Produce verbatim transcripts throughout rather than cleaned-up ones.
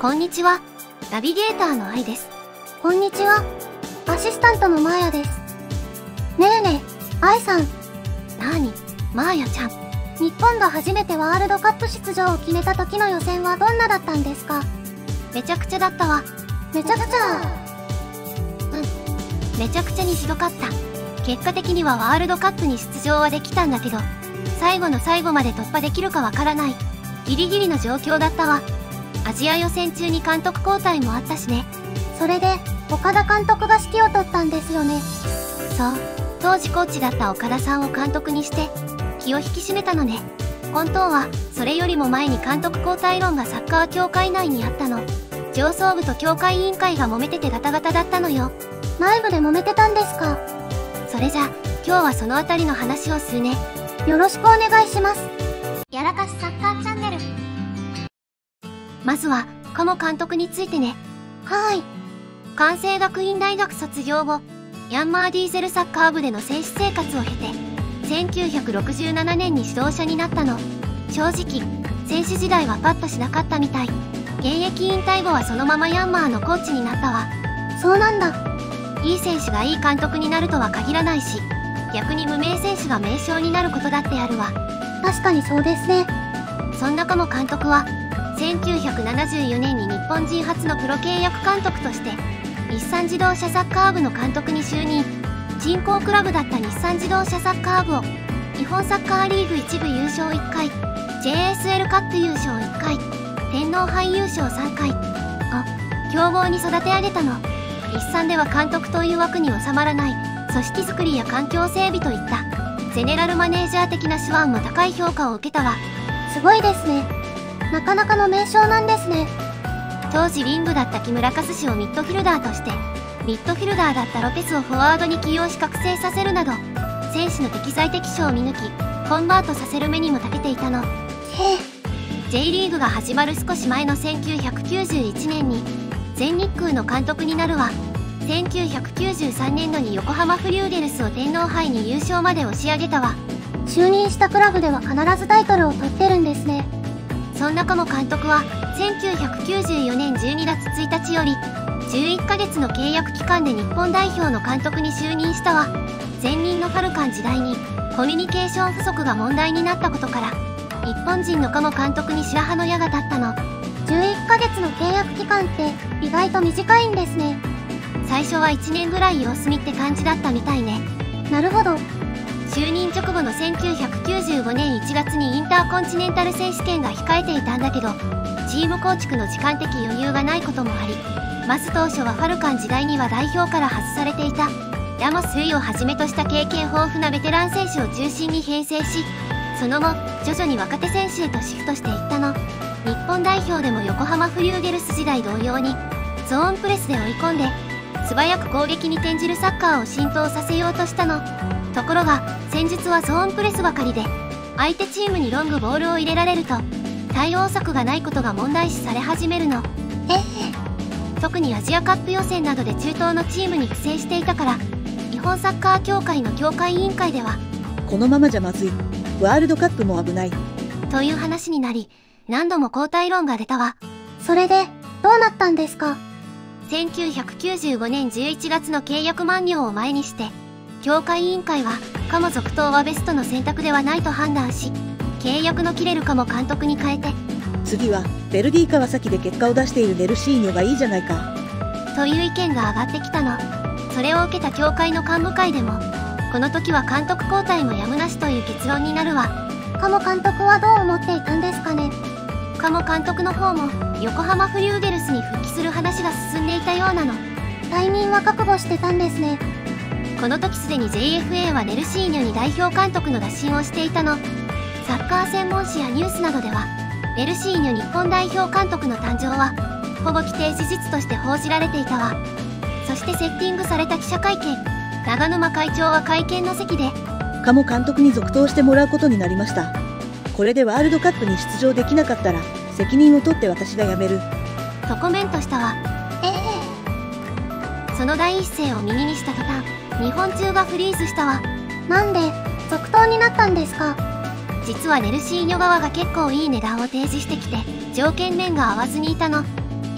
こんにちは。ナビゲーターの愛です。 こんにちは。アシスタントのマーヤです。ねえねえ、愛さん。 なーに、マーヤちゃん。 日本が初めてワールドカップ出場を決めた時の予選はどんなだったんですか？ めちゃくちゃだったわ。 めちゃくちゃ。 うん。めちゃくちゃにひどかった。結果的にはワールドカップに出場はできたんだけど、最後の最後まで突破できるかわからない。ギリギリの状況だったわ。アジア予選中に監督交代もあったしね。 それで、岡田監督が指揮を取ったんですよね。 そう。当時コーチだった岡田さんを監督にして、気を引き締めたのね。本当は、それよりも前に監督交代論がサッカー協会内にあったの。上層部と協会委員会が揉めててガタガタだったのよ。 内部で揉めてたんですか？ それじゃ、今日はそのあたりの話をするね。 よろしくお願いします。 やらかしサッカーチャンネル。 まずは、鴨監督についてね。 はーい。 関西学院大学卒業後、ヤンマーディーゼルサッカー部での選手生活を経て、せんきゅうひゃくろくじゅうななねんに指導者になったの。正直、選手時代はパッとしなかったみたい。現役引退後はそのままヤンマーのコーチになったわ。 そうなんだ。 いい選手がいい監督になるとは限らないし、逆に無名選手が名将になることだってあるわ。 確かにそうですね。 そんな鴨監督は、せんきゅうひゃくななじゅうよねんに日本人初のプロ契約監督として、日産自動車サッカー部の監督に就任。人工クラブだった日産自動車サッカー部を、日本サッカーリーグ一部優勝いっかい、ジェーエスエル カップ優勝いっかい、天皇杯優勝さんかい。あ、強豪に育て上げたの。日産では監督という枠に収まらない、組織づくりや環境整備といった、ゼネラルマネージャー的な手腕も高い評価を受けたわ。 すごいですね。なかなかの名将なんですね。 当時リングだった木村和志をミッドフィルダーとして、ミッドフィルダーだったロペスをフォワードに起用し覚醒させるなど、選手の適材適所を見抜き、コンバートさせる目にも長けていたの。 へえ。 J リーグが始まる少し前のせんきゅうひゃくきゅうじゅういちねんに、全日空の監督になるわ。せんきゅうひゃくきゅうじゅうさんねんどに横浜フリューゲルスを天皇杯に優勝まで押し上げたわ。 就任したクラブでは必ずタイトルを取ってるんですね。 そんな鴨監督は、せんきゅうひゃくきゅうじゅうよねんじゅうにがつついたちより、じゅういっかげつの契約期間で日本代表の監督に就任したわ。前任のファルカン時代に、コミュニケーション不足が問題になったことから、日本人の鴨監督に白羽の矢が立ったの。 じゅういっかげつの契約期間って意外と短いんですね。 最初はいちねんぐらい様子見って感じだったみたいね。 なるほど。 就任直後のせんきゅうひゃくきゅうじゅうごねんいちがつにインターコンチネンタル選手権が控えていたんだけど、チーム構築の時間的余裕がないこともあり、まず当初はファルカン時代には代表から外されていたラモス・ルイをはじめとした経験豊富なベテラン選手を中心に編成し、その後徐々に若手選手へとシフトしていったの。日本代表でも横浜フリューゲルス時代同様にゾーンプレスで追い込んで素早く攻撃に転じるサッカーを浸透させようとしたの。ところが戦術はゾーンプレスばかりで、相手チームにロングボールを入れられると対応策がないことが問題視され始めるの。 ええ。 特にアジアカップ予選などで中東のチームに苦戦していたから、日本サッカー協会の協会委員会では、 このままじゃまずい。ワールドカップも危ない。 という話になり、何度も交代論が出たわ。 それで、どうなったんですか？ せんきゅうひゃくきゅうじゅうごねんじゅういちがつの契約満了を前にして、協会委員会は、鴨続投はベストの選択ではないと判断し、契約の切れる鴨監督に変えて、 次は、ベルディ川崎で結果を出しているネルシーニョがいいじゃないか。 という意見が上がってきたの。それを受けた協会の幹部会でも、この時は監督交代もやむなしという結論になるわ。 鴨監督はどう思っていたんですかね？ 鴨監督の方も、横浜フリューゲルスに復帰する話が進んでいたようなの。 退任は覚悟してたんですね。 この時すでに ジェイエフエー はネルシーニョに代表監督の打診をしていたの。サッカー専門誌やニュースなどでは、ネルシーニョ日本代表監督の誕生は、ほぼ既定事実として報じられていたわ。そしてセッティングされた記者会見、長沼会長は会見の席で、 鴨監督に続投してもらうことになりました。これでワールドカップに出場できなかったら、責任を取って私が辞める。 とコメントしたわ。 ええ。 その第一声を耳にした途端、日本中がフリーズしたわ。 なんで、続投になったんですか？ 実はネルシーニョ側が結構いい値段を提示してきて、条件面が合わずにいたの。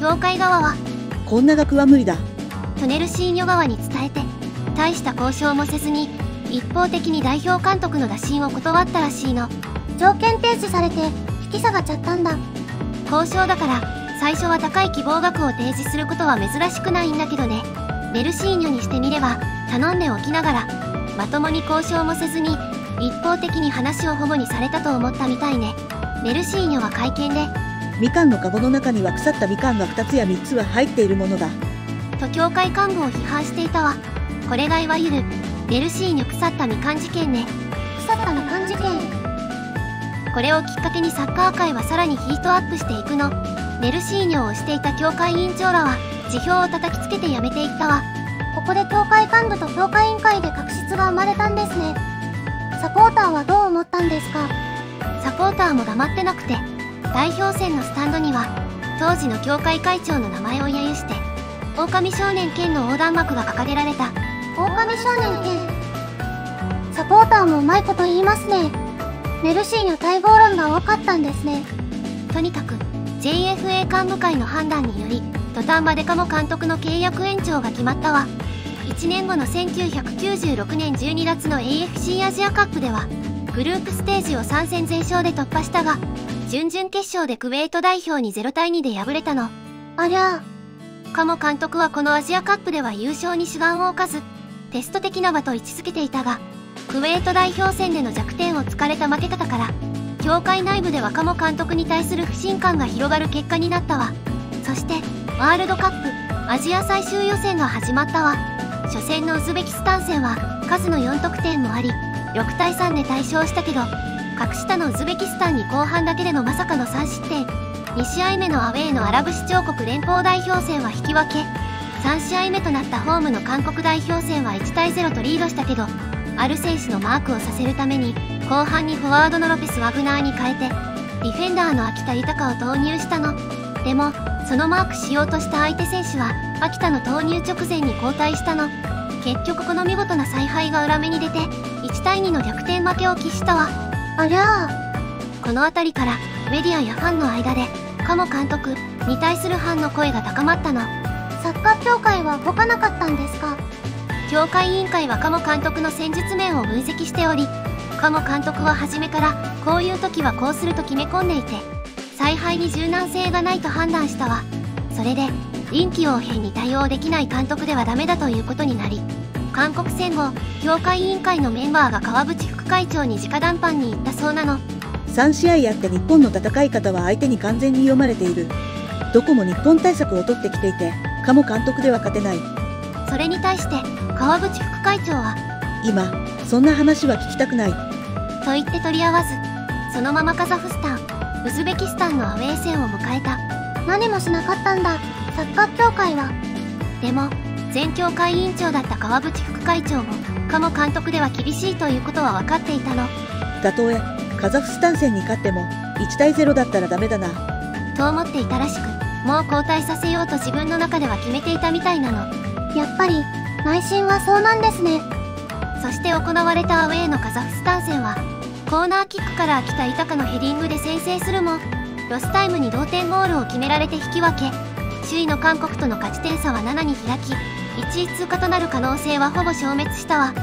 協会側はこんな額は無理だ。 トネルシーニョ側に伝えて、大した交渉もせずに一方的に代表監督の打診を断ったらしいの。 条件停止されて引き下がっちゃったんだ。 交渉だから最初は高い希望額を提示することは珍しくないんだけどね。メルシーニョにしてみれば頼んでおきながらまともに交渉もせずに一方的に話を保護にされたと思ったみたいね。メルシーニョは会見で、 みかんのカゴの中には腐ったみかんがふたつやみっつは入っているものだと協会幹部を批判していたわ。これがいわゆるメルシーニョ腐ったみかん事件ね。 腐ったみかん事件。 これをきっかけにサッカー界はさらにヒートアップしていくの。メルシーニョをしていた協会委員長らは辞表を叩きつけて辞めていったわ。 ここで協会幹部と協会委員会で確執が生まれたんですね。サポーターはどう思ったんですか？ サポーターも黙ってなくて、代表戦のスタンドには当時の協会会長の名前を揶揄して狼少年剣の横断幕が掲げられた。 狼少年剣。サポーターもうまいこと言いますね。メルシーニョ待望論が多かったんですね。 とにかく ジェイエフエー 幹部会の判断により土壇場でカモ監督の契約延長が決まったわ。いちねんごのせんきゅうひゃくきゅうじゅうろくねんじゅうにがつの エーエフシー アジアカップではグループステージをさん戦全勝で突破したが、準々決勝でクウェート代表にゼロたいにで敗れたの。 ありゃあ。カモ監督はこのアジアカップでは優勝に主眼を置かずテスト的な場と位置づけていたが、クウェート代表戦での弱点を突かれた負け方から協会内部ではカモ監督に対する不信感が広がる結果になったわ。そしてワールドカップアジア最終予選が始まったわ。初戦のウズベキスタン戦は数のよん得点もありろくたいさんで大勝したけど、格下のウズベキスタンに後半だけでのまさかのさん失点。に試合目のアウェーのアラブ首長国連邦代表戦は引き分け。さん試合目となったホームの韓国代表戦はいちたいゼロとリードしたけど、ある選手のマークをさせるために後半にフォワードのロペス・ワグナーに変えてディフェンダーの秋田豊を投入したの。でもそのマークしようとした相手選手は秋田の投入直前に交代したの。結局この見事な采配が裏目に出ていちたいにの逆転負けを喫したわ。 ありゃあ。 この辺りからメディアやファンの間でカモ監督に対するファンの声が高まったの。 サッカー協会は動かなかったんですか？ 協会委員会はカモ監督の戦術面を分析しており、カモ監督は初めからこういう時はこうすると決め込んでいて采配に柔軟性がないと判断したわ。それで臨機応変に対応できない監督ではダメだということになり、韓国戦後協会委員会のメンバーが川淵副会長に直談判に行ったそうなの。 さん試合やって日本の戦い方は相手に完全に読まれている。どこも日本対策を取ってきていてカモ監督では勝てない。 それに対して川淵副会長は今そんな話は聞きたくないと言って取り合わず、そのままカザフスタンウズベキスタンのアウェー戦を迎えた。 何もしなかったんだサッカー協会は。 でも前協会委員長だった川淵副会長もカモ監督では厳しいということは分かっていたの。 たとえカザフスタン戦に勝ってもいちたいゼロだったらダメだなと思っていたらしく、もう交代させようと自分の中では決めていたみたいなの。 やっぱり内心はそうなんですね。 そして行われたアウェーのカザフスタン戦はコーナーキックから秋田豊のヘディングで先制するもロスタイムに同点ゴールを決められて引き分け、首位の韓国との勝ち点差はななに開きいちい通過となる可能性はほぼ消滅したわ。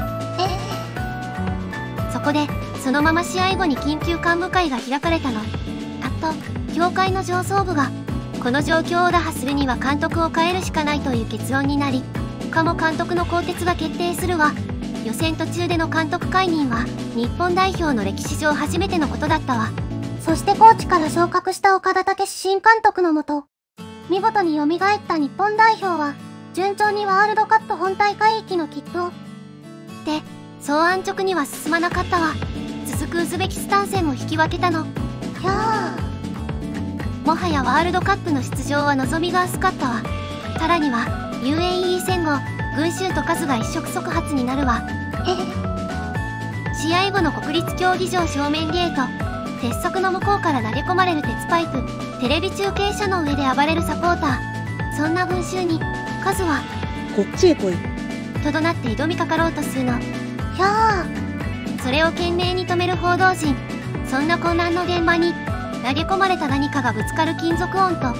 えそこでそのまま試合後に緊急幹部会が開かれたの。あと協会の上層部がこの状況を打破するには監督を変えるしかないという結論になり、カモ監督の更迭が決定するわ。予選途中での監督解任は日本代表の歴史上初めてのことだったわ。 そしてコーチから昇格した岡田武史新監督のもと、見事に蘇った日本代表は順調にワールドカップ本大会行きの切符を。 で、そう安直には進まなかったわ。続くウズベキスタン戦も引き分けたの。 ひゃー。もはやワールドカップの出場は望みが薄かったわ。さらには ユーエーイー 戦後群衆と数が一触即発になるわ。 え試合後の国立競技場正面ゲート、鉄則の向こうから投げ込まれる鉄パイプ、テレビ中継車の上で暴れるサポーター、そんな群衆に数はこっちへ来いと怒鳴って挑みかかろうとするの。 ひゃー。 それを懸命に止める報道陣。そんな混乱の現場に投げ込まれた何かがぶつかる金属音と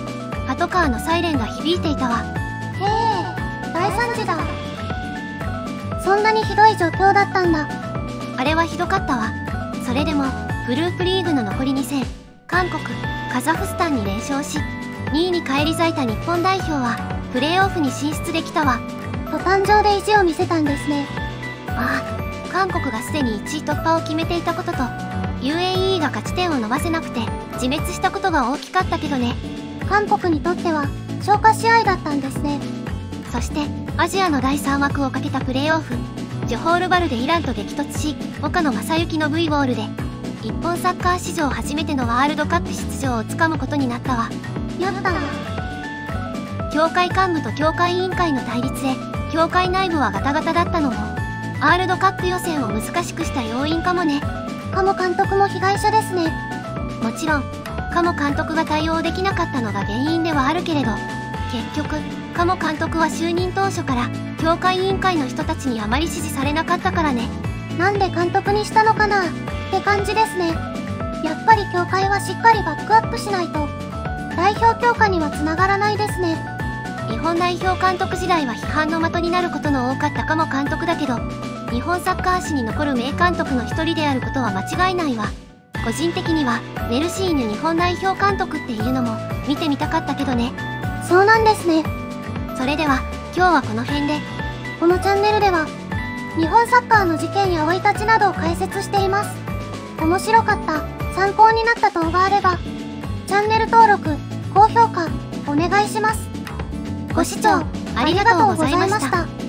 パトカーのサイレンが響いていたわ。 へえ、大惨事だ。そんなにひどい状況だったんだ。 あれはひどかったわ。それでもグループリーグの残りに戦、韓国、カザフスタンに連勝し、にいに返り咲いた日本代表はプレーオフに進出できたわ。 途端上で意地を見せたんですね。 ああ、韓国がすでにいちい突破を決めていたことと ユーエーイー が勝ち点を伸ばせなくて自滅したことが大きかったけどね。 韓国にとっては消化試合だったんですね。 そしてアジアのだいさん枠をかけたプレーオフ、ジョホールバルでイランと激突し、岡野正幸の V ゴールで日本サッカー史上初めてのワールドカップ出場をつかむことになったわ。 やったな。 協会幹部と協会委員会の対立で協会内部はガタガタだったのもワールドカップ予選を難しくした要因かもね。 鴨監督も被害者ですね。 もちろん鴨監督が対応できなかったのが原因ではあるけれど、結局鴨監督は就任当初から協会委員会の人たちにあまり支持されなかったからね。 なんで監督にしたのかなって感じですね。やっぱり協会はしっかりバックアップしないと代表強化にはつながらないですね。 日本代表監督時代は批判の的になることの多かった鴨監督だけど、日本サッカー史に残る名監督の一人であることは間違いないわ。個人的にはメルシーヌ日本代表監督っていうのも見てみたかったけどね。 そうなんですね。 それでは今日はこの辺で。 このチャンネルでは日本サッカーの事件や生い立ちなどを解説しています。面白かった、参考になった動画あればチャンネル登録、高評価お願いします。 ご視聴ありがとうございました。